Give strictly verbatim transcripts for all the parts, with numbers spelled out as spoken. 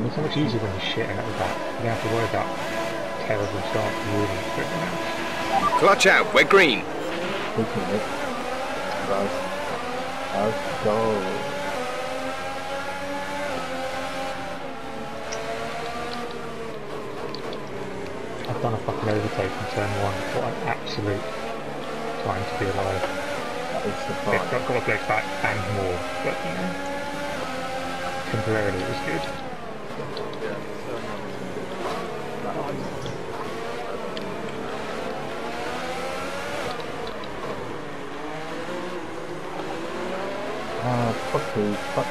It's so much easier when you're shit out of that. You don't have to worry about terrible start really everything else. Clutch out, we're green. Taking it. Right. Let's go. I've done a fucking overtake in turn one. What an absolute time to be alive. That is the Yeah, fun. got, got a bloke back and more, but you know, temporarily it was good. Ah, fuck you, fuck.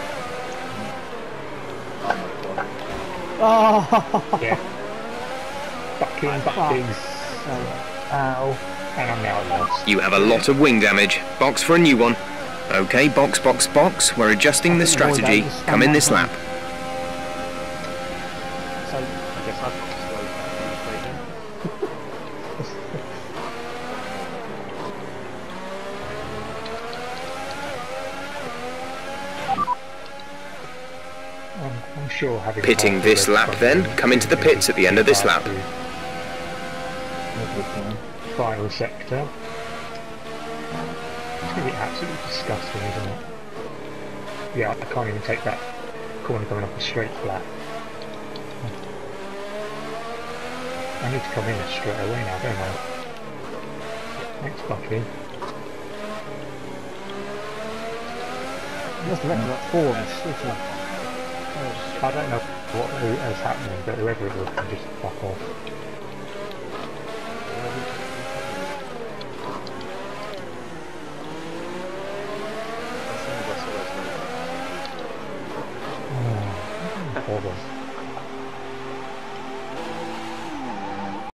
Oh, Yeah. Fucking buckings. Ow. And I'm now lost. You have a lot of wing damage. Box for a new one. Okay, box, box, box. We're adjusting the strategy. Come in this lap. so I guess I've got to slow down the then. I'm, I'm sure having Pitting half this the red lap front then. wing Come into the is gonna pits be at the end of this hard lap. to Final sector. It's going to be absolutely disgusting, isn't it? Yeah, I can't even take that corner coming off a straight flat. I need to come in straight away now, don't I? Thanks, Bucky. Must have wrecked about four of us, isn't it? I don't know what is happening, but whoever it was can just fuck off. Oh, bother.